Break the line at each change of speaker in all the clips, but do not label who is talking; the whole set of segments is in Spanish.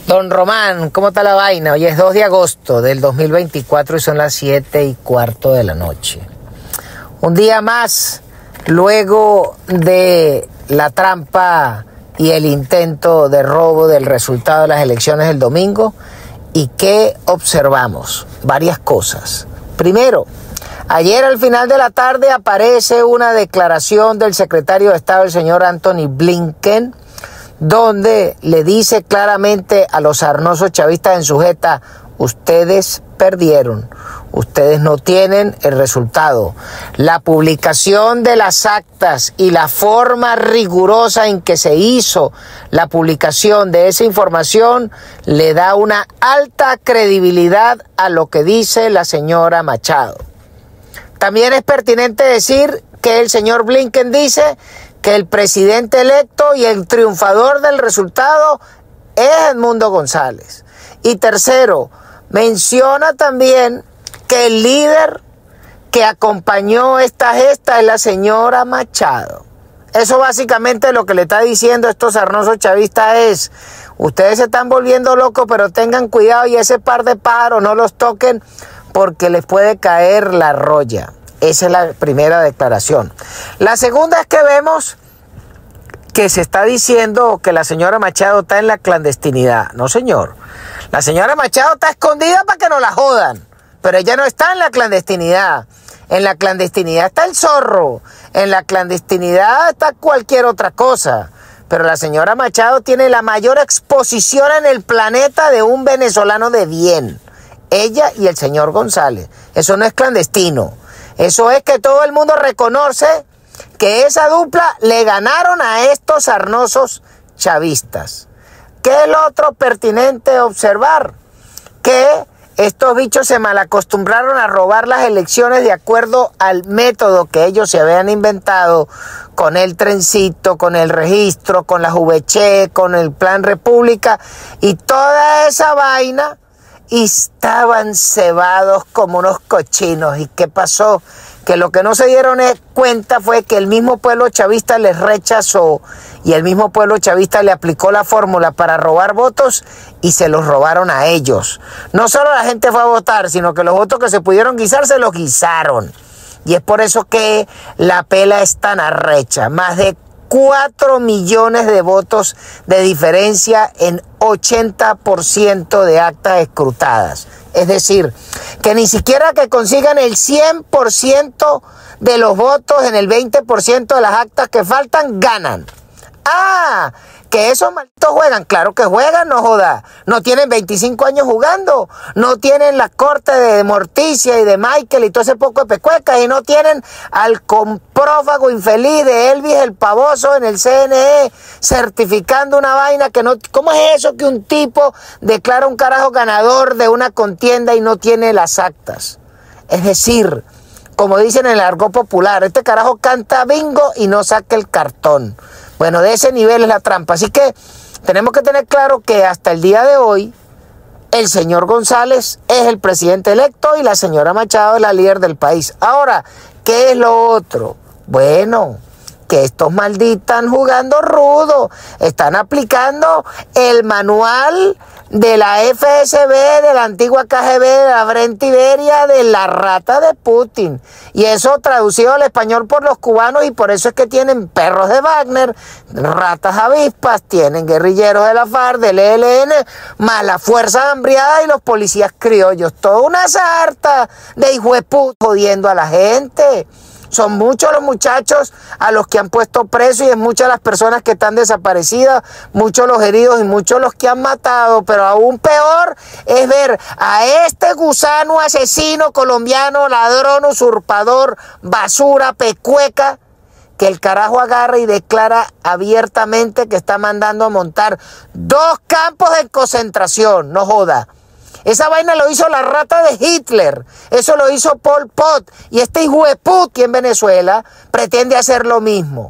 Don Román, ¿cómo está la vaina? Hoy es 2 de agosto del 2024 y son las 7:15 de la noche. Un día más, luego de la trampa y el intento de robo del resultado de las elecciones del domingo. ¿Y qué observamos? Varias cosas. Primero, ayer al final de la tarde aparece una declaración del secretario de Estado, el señor Antony Blinken, donde le dice claramente a los sarnosos chavistas en sujeta: ustedes perdieron, ustedes no tienen el resultado. La publicación de las actas y la forma rigurosa en que se hizo la publicación de esa información le da una alta credibilidad a lo que dice la señora Machado. También es pertinente decir que el señor Blinken dice que el presidente electo y el triunfador del resultado es Edmundo González. Y tercero, menciona también que el líder que acompañó esta gesta es la señora Machado. Eso básicamente lo que le está diciendo a estos sarnosos chavistas es: ustedes se están volviendo locos, pero tengan cuidado y ese par de pájaros no los toquen porque les puede caer la roya. Esa es la primera declaración. La segunda es que vemos que se está diciendo que la señora Machado está en la clandestinidad. No, señor. La señora Machado está escondida para que no la jodan, pero ella no está en la clandestinidad. En la clandestinidad está el zorro, en la clandestinidad está cualquier otra cosa. Pero la señora Machado tiene la mayor exposición en el planeta de un venezolano de bien. Ella y el señor González. Eso no es clandestino. Eso es que todo el mundo reconoce que esa dupla le ganaron a estos sarnosos chavistas. ¿Qué es lo otro pertinente observar? Que estos bichos se malacostumbraron a robar las elecciones de acuerdo al método que ellos se habían inventado, con el trencito, con el registro, con la VC, con el Plan República y toda esa vaina. Y estaban cebados como unos cochinos. ¿Y qué pasó? Que lo que no se dieron cuenta fue que el mismo pueblo chavista les rechazó y el mismo pueblo chavista le aplicó la fórmula para robar votos y se los robaron a ellos. No solo la gente fue a votar, sino que los votos que se pudieron guisar se los guisaron. Y es por eso que la pela es tan arrecha. Más de 4 millones de votos de diferencia en 80% de actas escrutadas. Es decir, que ni siquiera que consigan el 100% de los votos en el 20% de las actas que faltan, ganan. ¡Ah! Que esos malditos juegan. Claro que juegan, no joda. No tienen 25 años jugando. No tienen la corte de Morticia y de Michael y todo ese poco de pecuecas. Y no tienen al comprófago infeliz de Elvis el Pavoso en el CNE certificando una vaina que no... ¿Cómo es eso que un tipo declara un carajo ganador de una contienda y no tiene las actas? Es decir, como dicen en el argot popular, este carajo canta bingo y no saca el cartón. Bueno, de ese nivel es la trampa. Así que tenemos que tener claro que hasta el día de hoy el señor González es el presidente electo y la señora Machado es la líder del país. Ahora, ¿qué es lo otro? Bueno, que estos malditos están jugando rudo. Están aplicando el manual de la FSB, de la antigua KGB, de la Frente Iberia, de la rata de Putin. Y eso traducido al español por los cubanos, y por eso es que tienen perros de Wagner, ratas avispas, tienen guerrilleros de la FARC, del ELN, más la fuerza hambriada y los policías criollos. Toda una sarta de hijueputas jodiendo a la gente. Son muchos los muchachos a los que han puesto preso y es muchas las personas que están desaparecidas, muchos los heridos y muchos los que han matado. Pero aún peor es ver a este gusano asesino colombiano, ladrón, usurpador, basura, pecueca, que el carajo agarra y declara abiertamente que está mandando a montar 2 campos de concentración. No joda. Esa vaina lo hizo la rata de Hitler, eso lo hizo Pol Pot, y este hijo de puta en Venezuela pretende hacer lo mismo.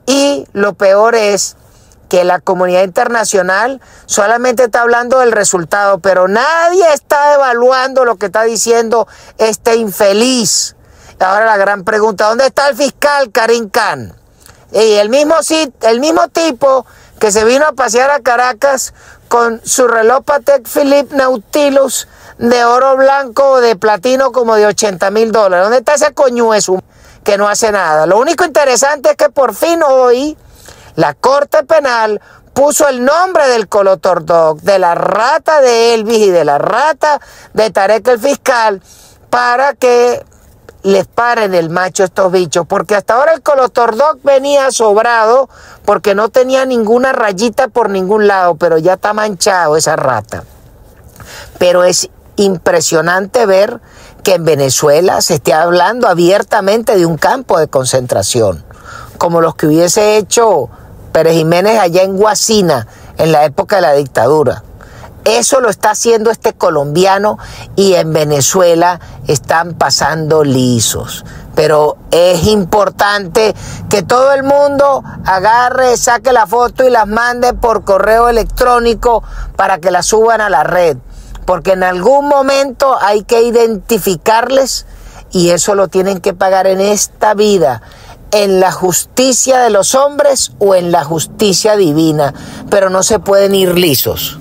Y lo peor es que la comunidad internacional solamente está hablando del resultado, pero nadie está evaluando lo que está diciendo este infeliz. Ahora la gran pregunta: ¿dónde está el fiscal Karim Khan? Y el mismo tipo que se vino a pasear a Caracas con su reloj Patek Philippe Nautilus de oro blanco o de platino como de $80,000. ¿Dónde está ese coñueso que no hace nada? Lo único interesante es que por fin hoy la Corte Penal puso el nombre del Colotordoc, de la rata de Elvis y de la rata de Tarek el fiscal, para que les paren el macho a estos bichos, porque hasta ahora el Colotordoc venía sobrado porque no tenía ninguna rayita por ningún lado, pero ya está manchado esa rata. Pero es impresionante ver que en Venezuela se esté hablando abiertamente de un campo de concentración, como los que hubiese hecho Pérez Jiménez allá en Guasina en la época de la dictadura. Eso lo está haciendo este colombiano y en Venezuela están pasando lisos. Pero es importante que todo el mundo agarre, saque la foto y las mande por correo electrónico para que las suban a la red. Porque en algún momento hay que identificarles y eso lo tienen que pagar en esta vida, en la justicia de los hombres o en la justicia divina. Pero no se pueden ir lisos.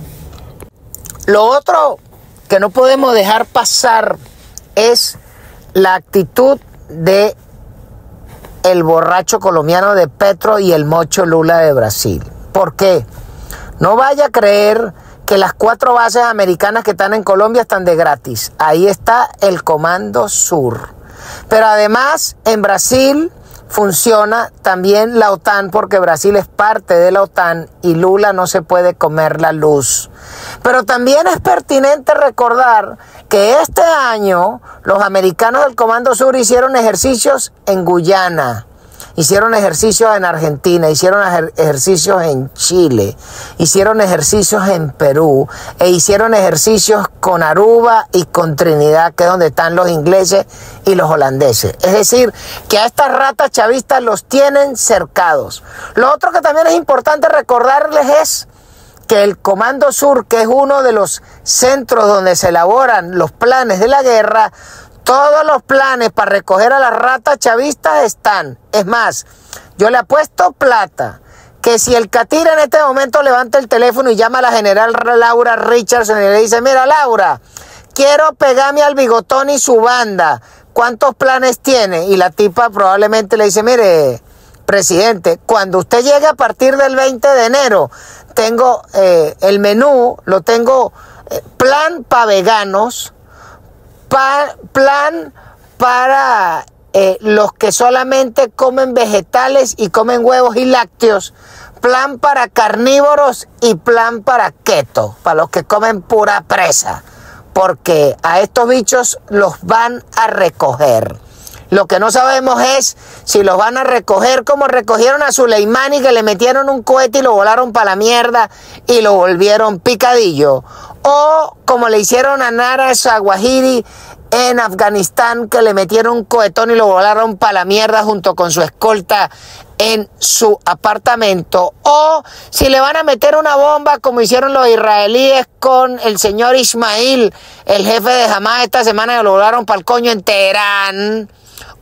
Lo otro que no podemos dejar pasar es la actitud de el borracho colombiano de Petro y el mocho Lula de Brasil. ¿Por qué? No vaya a creer que las 4 bases americanas que están en Colombia están de gratis. Ahí está el Comando Sur. Pero además en Brasil funciona también la OTAN, porque Brasil es parte de la OTAN y Lula no se puede comer la luz. Pero también es pertinente recordar que este año los americanos del Comando Sur hicieron ejercicios en Guyana, hicieron ejercicios en Argentina, hicieron ejercicios en Chile, hicieron ejercicios en Perú e hicieron ejercicios con Aruba y con Trinidad, que es donde están los ingleses y los holandeses. Es decir, que a estas ratas chavistas los tienen cercados. Lo otro que también es importante recordarles es que el Comando Sur, que es uno de los centros donde se elaboran los planes de la guerra, todos los planes para recoger a las ratas chavistas están. Es más, yo le apuesto plata que si el Catira en este momento levanta el teléfono y llama a la general Laura Richardson y le dice: mira, Laura, quiero pegarme al Bigotón y su banda, ¿cuántos planes tiene? Y la tipa probablemente le dice: mire, presidente, cuando usted llegue a partir del 20 de enero, tengo el menú, lo tengo, plan para veganos, plan para los que solamente comen vegetales y comen huevos y lácteos, plan para carnívoros y plan para keto, para los que comen pura presa, porque a estos bichos los van a recoger. Lo que no sabemos es si los van a recoger como recogieron a Soleimani, que le metieron un cohete y lo volaron para la mierda y lo volvieron picadillo, o como le hicieron a Nara Zawahiri en Afganistán, que le metieron un cohetón y lo volaron para la mierda junto con su escolta en su apartamento, o si le van a meter una bomba como hicieron los israelíes con el señor Ismail, el jefe de Hamas esta semana, que lo volaron para el coño en Teherán,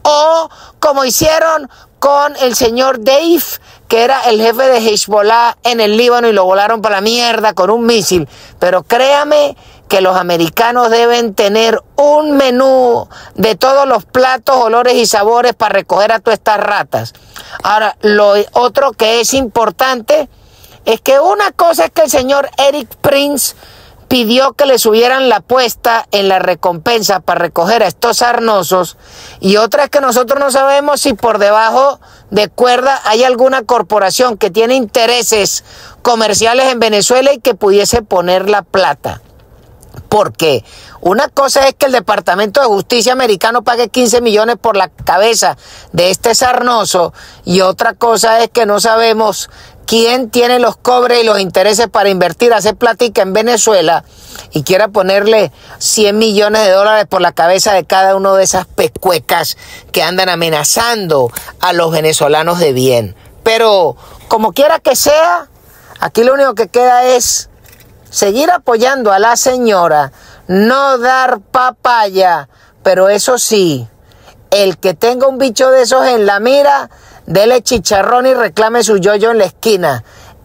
o como hicieron con el señor Deif, que era el jefe de Hezbollah en el Líbano, y lo volaron para la mierda con un misil. Pero créame que los americanos deben tener un menú de todos los platos, olores y sabores para recoger a todas estas ratas. Ahora, lo otro que es importante es que una cosa es que el señor Eric Prince pidió que le subieran la apuesta en la recompensa para recoger a estos sarnosos, y otra es que nosotros no sabemos si por debajo de cuerda hay alguna corporación que tiene intereses comerciales en Venezuela y que pudiese poner la plata. Porque una cosa es que el Departamento de Justicia americano pague 15 millones por la cabeza de este sarnoso, y otra cosa es que no sabemos quién tiene los cobres y los intereses para invertir, hacer platica en Venezuela y quiera ponerle 100 millones de dólares por la cabeza de cada uno de esas pecuecas que andan amenazando a los venezolanos de bien. Pero como quiera que sea, aquí lo único que queda es seguir apoyando a la señora, no dar papaya, pero eso sí, el que tenga un bicho de esos en la mira, dele chicharrón y reclame su yoyo en la esquina.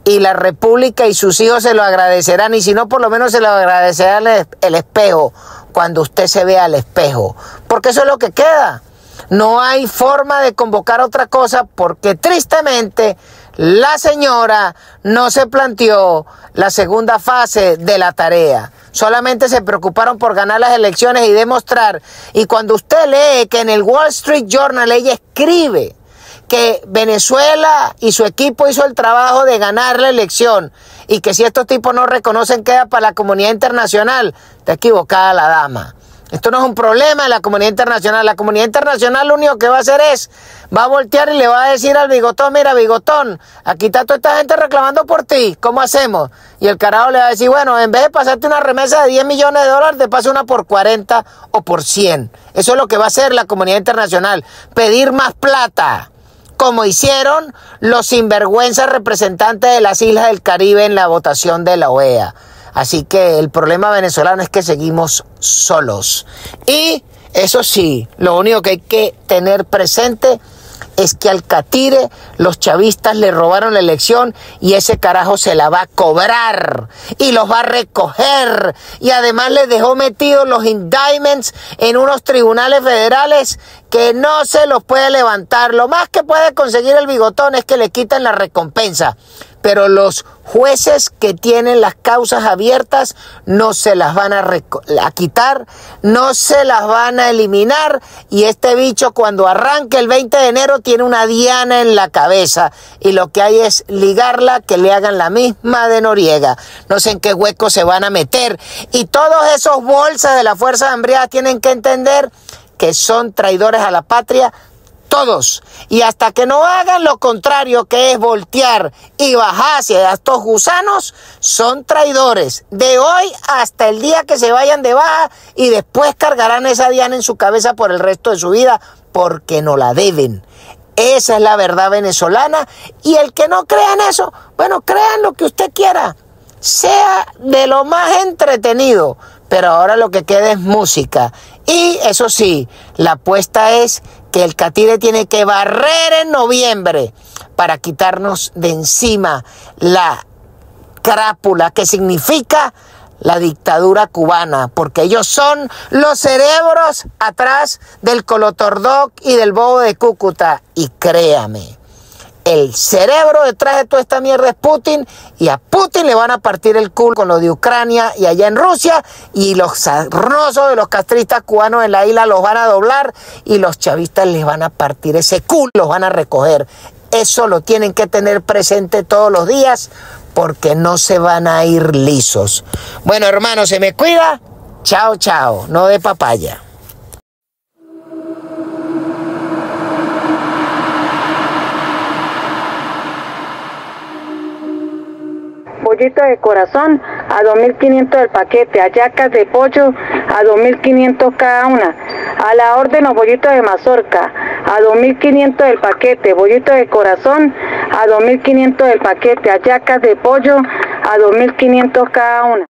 y la República y sus hijos se lo agradecerán, y si no, por lo menos se lo agradecerán el espejo, cuando usted se vea al espejo, porque eso es lo que queda. No hay forma de convocar otra cosa, porque tristemente la señora no se planteó la segunda fase de la tarea. Solamente se preocuparon por ganar las elecciones y demostrar. Y cuando usted lee que en el Wall Street Journal ella escribe que Venezuela y su equipo hizo el trabajo de ganar la elección y que si estos tipos no reconocen queda para la comunidad internacional, está equivocada la dama. Esto no es un problema de la comunidad internacional. La comunidad internacional lo único que va a hacer va a voltear y le va a decir al Bigotón: mira, Bigotón, aquí está toda esta gente reclamando por ti, ¿cómo hacemos? Y el carajo le va a decir: bueno, en vez de pasarte una remesa de 10 millones de dólares, te paso una por 40 o por 100. Eso es lo que va a hacer la comunidad internacional, pedir más plata, como hicieron los sinvergüenzas representantes de las Islas del Caribe en la votación de la OEA. Así que el problema venezolano es que seguimos solos. Y eso sí, lo único que hay que tener presente es que al Catire los chavistas le robaron la elección y ese carajo se la va a cobrar y los va a recoger. Y además les dejó metidos los indictments en unos tribunales federales que no se los puede levantar. Lo más que puede conseguir el Bigotón es que le quiten la recompensa. Pero los jueces que tienen las causas abiertas no se las van a quitar, no se las van a eliminar, y este bicho cuando arranque el 20 de enero tiene una diana en la cabeza y lo que hay es ligarla, que le hagan la misma de Noriega. No sé en qué hueco se van a meter, y todos esos bolsas de la Fuerza Hambriada tienen que entender que son traidores a la patria. Todos. Y hasta que no hagan lo contrario, que es voltear y bajarse a estos gusanos, son traidores. De hoy hasta el día que se vayan de baja, y después cargarán esa diana en su cabeza por el resto de su vida, porque no la deben. Esa es la verdad venezolana. Y el que no crea en eso, bueno, crean lo que usted quiera. Sea de lo más entretenido. Pero ahora lo que queda es música. Y eso sí, la apuesta es que el Catire tiene que barrer en noviembre para quitarnos de encima la crápula que significa la dictadura cubana, porque ellos son los cerebros atrás del Colotordoc y del Bobo de Cúcuta. Y créame, el cerebro detrás de toda esta mierda es Putin, y a Putin le van a partir el culo con lo de Ucrania y allá en Rusia, y los sarnosos de los castristas cubanos en la isla los van a doblar, y los chavistas les van a partir ese culo, los van a recoger. Eso lo tienen que tener presente todos los días, porque no se van a ir lisos. Bueno, hermano, se me cuida. Chao, chao. No de papaya.
Bollito de corazón a 2.500 el paquete, hallacas de pollo a 2.500 cada una, a la orden los bollitos de mazorca a 2.500 el paquete, bollito de corazón a 2.500 el paquete, hallacas de pollo a 2.500 cada una.